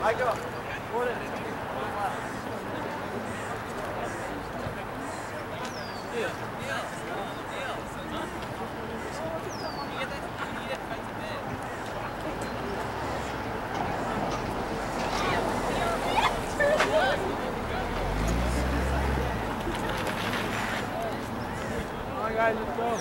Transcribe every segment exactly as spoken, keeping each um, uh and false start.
I go. Gordon. Yeah. Come on, guys, let's go.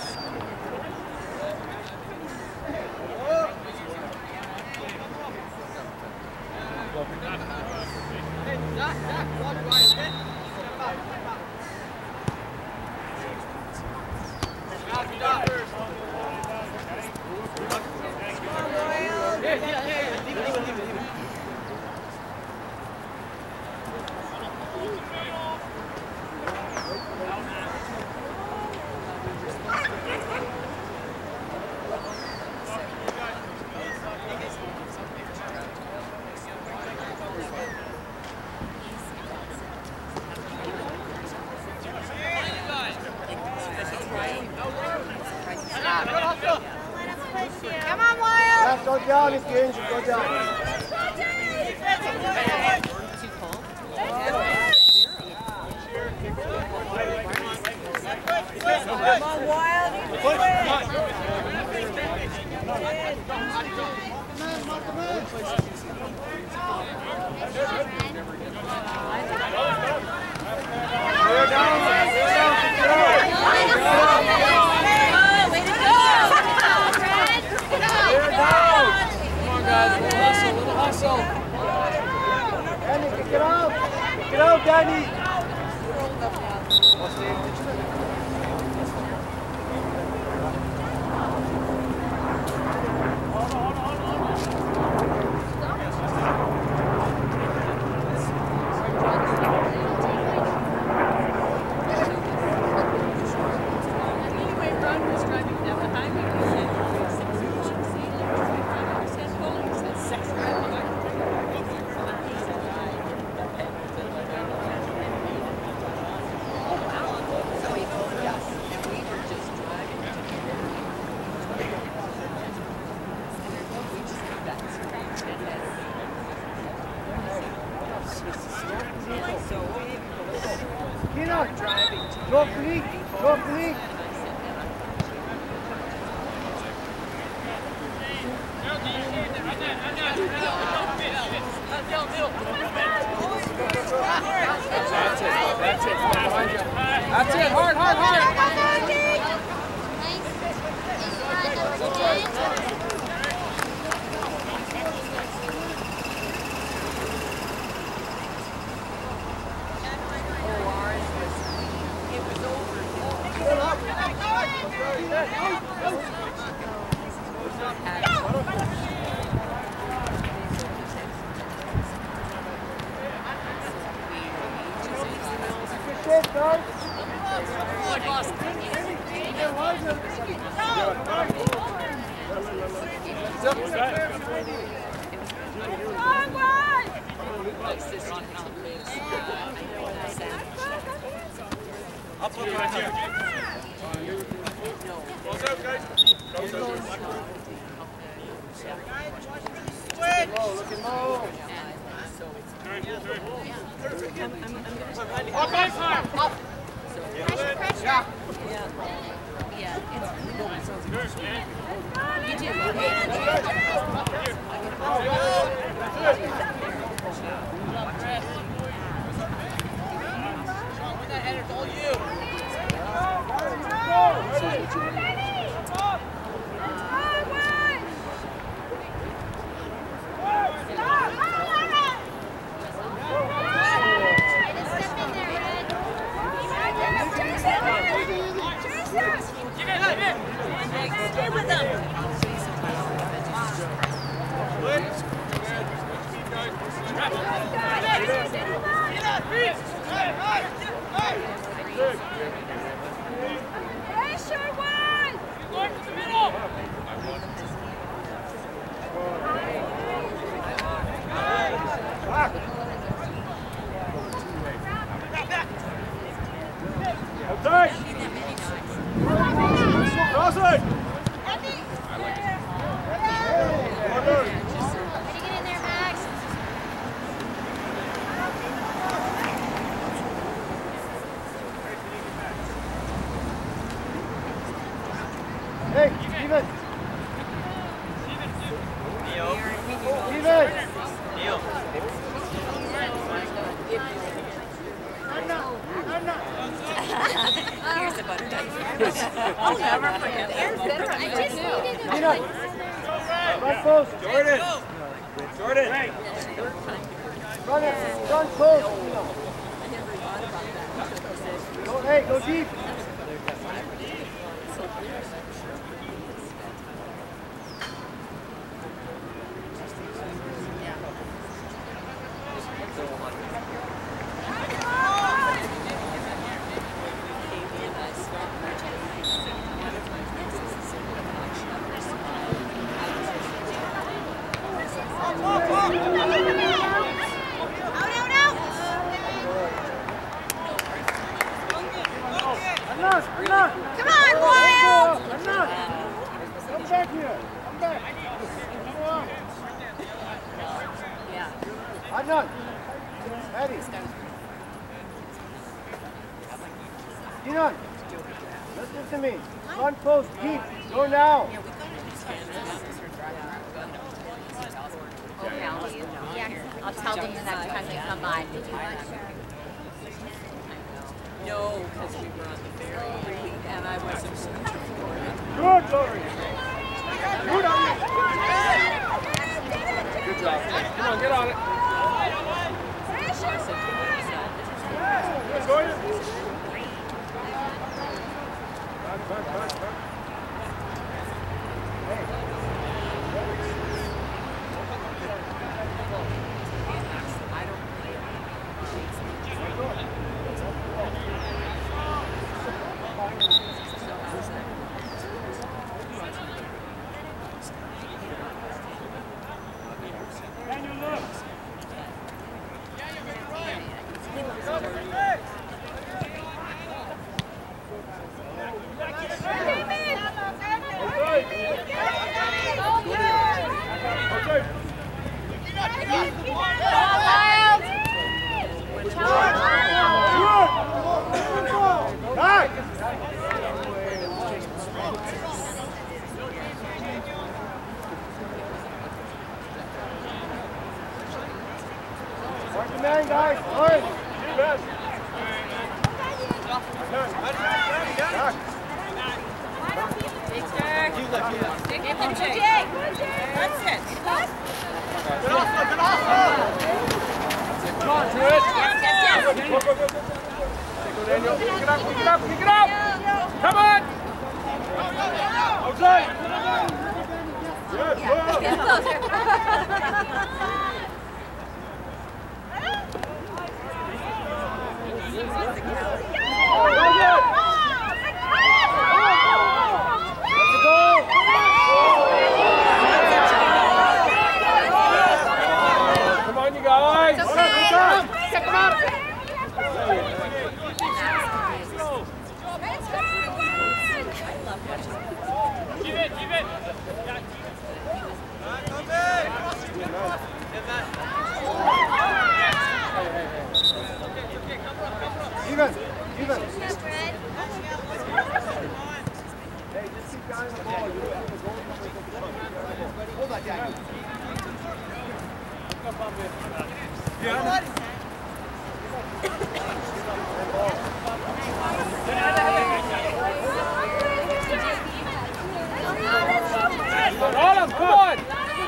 Go down if you're injured, go down. Too cold? Come on, Wild. Push, come on. Clear down, clear down, control. Way to go! Clear down. Come on, guys, a little hustle, a little hustle. Danny, kick it out. Kick it out, Danny. Kina, go fleek, go fleek. That's it, that's it, that's it, hard, hard, hard. Up on right here. Close out, guys. Close out. Low, looking low. Up, up, up. Pressure, pressure. Yeah. Yeah. You do. That header's all you. Stay with them. post. Jordan. Jordan. Run it. Run post. Go, hey, go deep. Come on, Wild! Come back here. Come back. Come on. Yeah. Adnan. Eddie. Dinan. Listen to me. Front post. Keep. Go now. Okay, I'll, I'll tell them the next time they come by. No, because we were on the ferry and I wasn't sure. Good, Lori. Good on you. Good job. Come on, get on it. Go ahead. Back, back, back, back. Mark the man, guys. Hard. Back. That's it. Get off, get off. Come on, do it. Yes, yes, yes. Go, go, go, go. Go, Daniel. Pick it up, pick it up, pick it up. Come on. Outside. Yes, go. Get closer. Come on, you guys. It's okay. Check them out. Keep it, keep it. Come in. Even, even. Hey, just keep guys on the ball. You don't have to go. Hold that, Jack. Yeah. Adam, come on!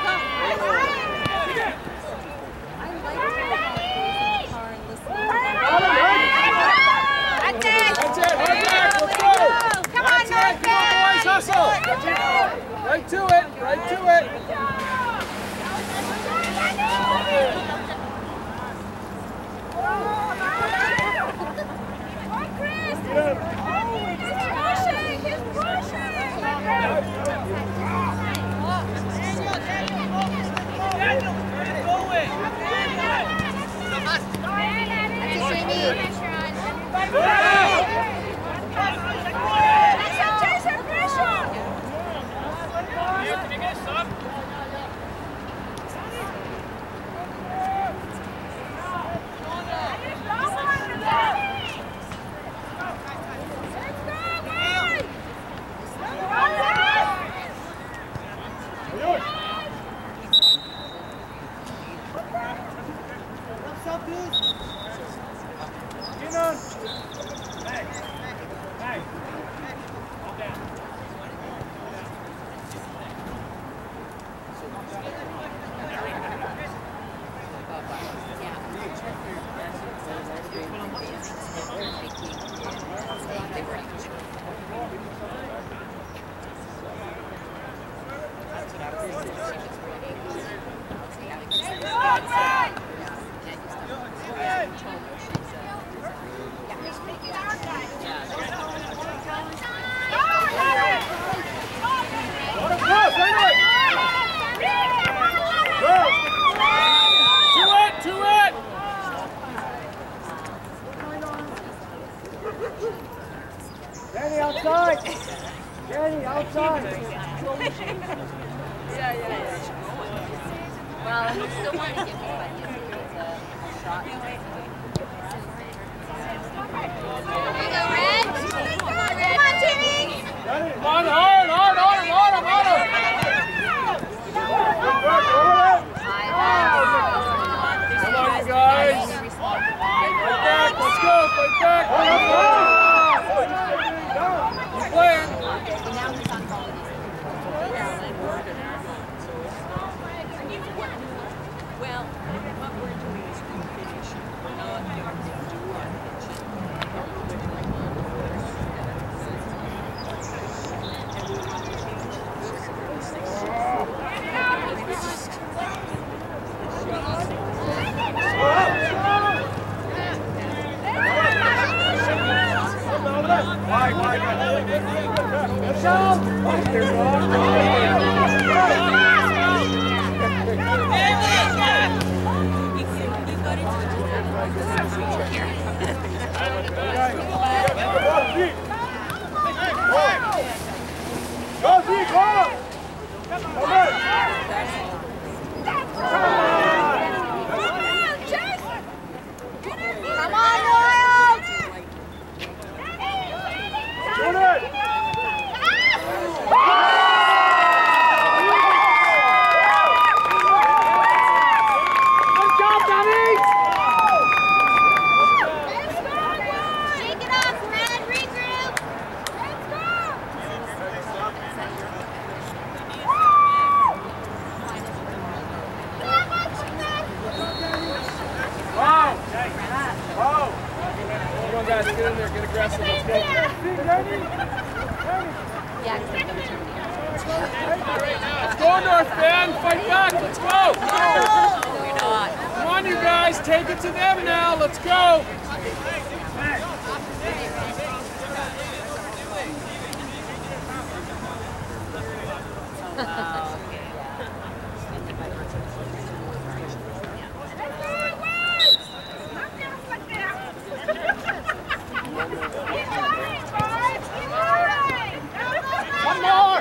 That's it. That's it, hard back, let's go! Come on, That's it, come on, boys, hustle! Right to it, right to it! outside. Yeah, yeah, yeah. Well, you still want to give me a shot. There you go, Red. Come on, Red. Come on, Jimmy. Come on, hard, hard, hard, hard, hard, hard. Come on, you guys. Fight back, let's go, fight back. Keep playing. Well, what we're doing is we finish. We're not going to do our pitching. And we want to change Why, why, why? Go, Zeke, go! Come on! Come on, Wild! Shoot it! Good job, Danny! Shake it off, Red. Regroup. Let's go. Wow! Wow! Come on, guys, get in there, get aggressive. Let's go. Yeah, Let's go, North Bend. Fight back. Let's go. We're not. Come on, you guys. Take it to them now. Let's go. One more.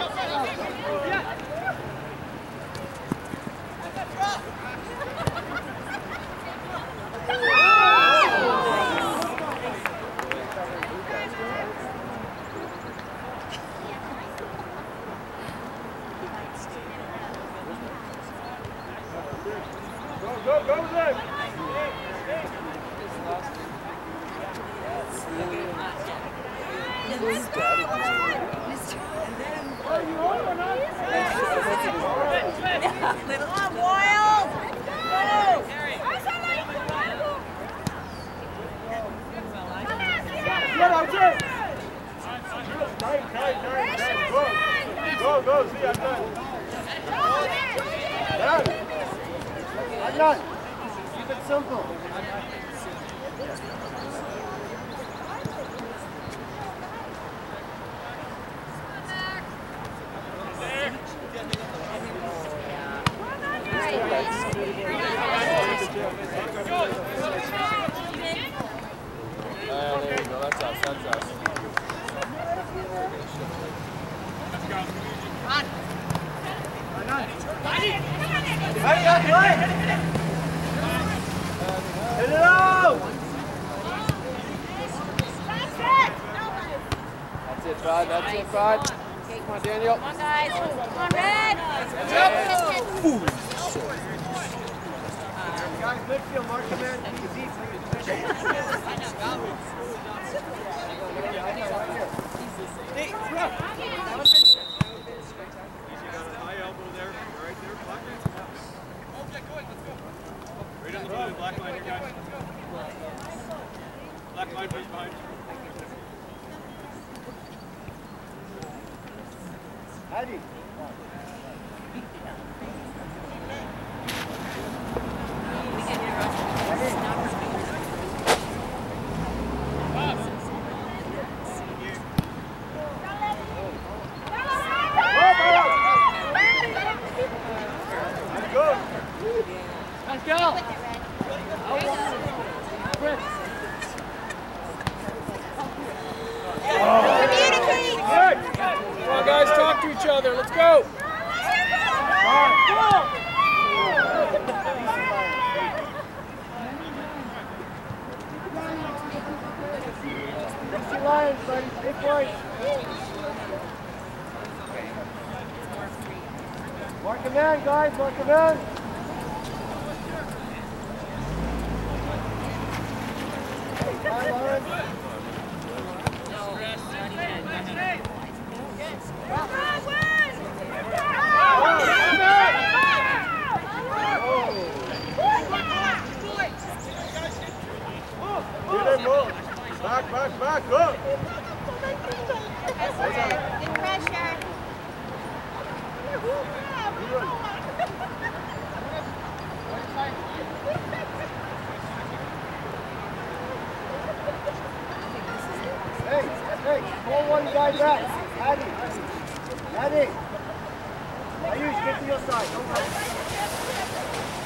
Go, go, go, Zach. Come on, Wild. Get out, Jay. Tight, tight, tight, tight. Go. Go, go, see, I'm done. Done. I'm done. Keep it simple. There you go, that's us, that's us. Hey, up, play. Hit it out. That's it, Bud, that's it, Bud. Come on, Daniel. Come on, guys. Come on, Red. That's it. Guys, midfield, mark the man. Easy. Black line here, guys. Black line, please, behind. Eddie. Let's go! Communicate. Come on, guys, other. Let's go. Easy Lions, buddy. Big points. Mark him in, guys. Mark him in. Hey, Lions. Back, back, back, go! Good pressure. Hey, hey, pull one guy back. Addy, Addy. Ayush, get to your side. Don't